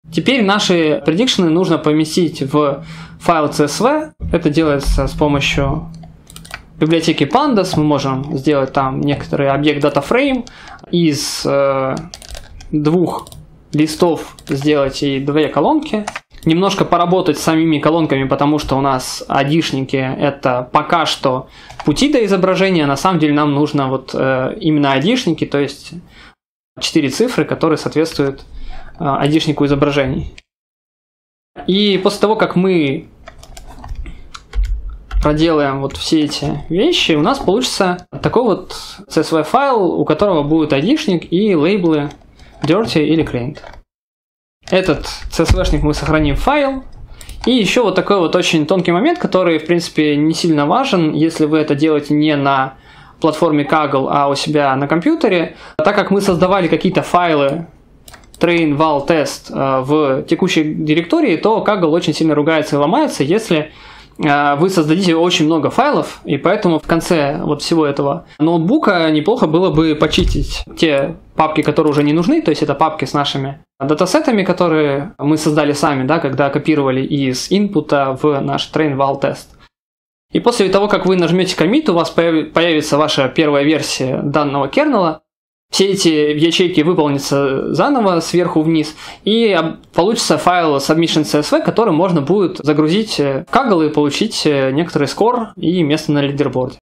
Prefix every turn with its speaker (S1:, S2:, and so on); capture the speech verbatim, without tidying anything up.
S1: Теперь наши предикшены нужно поместить в файл си эс ви. Это делается с помощью библиотеки Pandas. Мы можем сделать там некоторый объект DataFrame, из э, двух листов сделать и две колонки. Немножко поработать с самими колонками, потому что у нас айдишники это пока что пути до изображения. На самом деле нам нужно вот э, именно айдишники, то есть четыре цифры, которые соответствуют э, айдишнику изображений. И после того, как мы проделаем вот все эти вещи, у нас получится такой вот си эс ви файл, у которого будет айдишник и лейблы dirty или cleaned. Этот си эс ви-шник мы сохраним в файл. И еще вот такой вот очень тонкий момент, который, в принципе, не сильно важен, если вы это делаете не на платформе Kaggle, а у себя на компьютере. Так как мы создавали какие-то файлы train, val, test в текущей директории, то Kaggle очень сильно ругается и ломается, если вы создадите очень много файлов, и поэтому в конце вот всего этого ноутбука неплохо было бы почистить те папки, которые уже не нужны, то есть это папки с нашими датасетами, которые мы создали сами, да, когда копировали из инпута в наш train val test. И после того, как вы нажмете commit, у вас появится ваша первая версия данного кернела. Все эти ячейки выполнятся заново сверху вниз, и получится файл submission.csv, который можно будет загрузить в Kaggle и получить некоторый скор и место на лидерборде.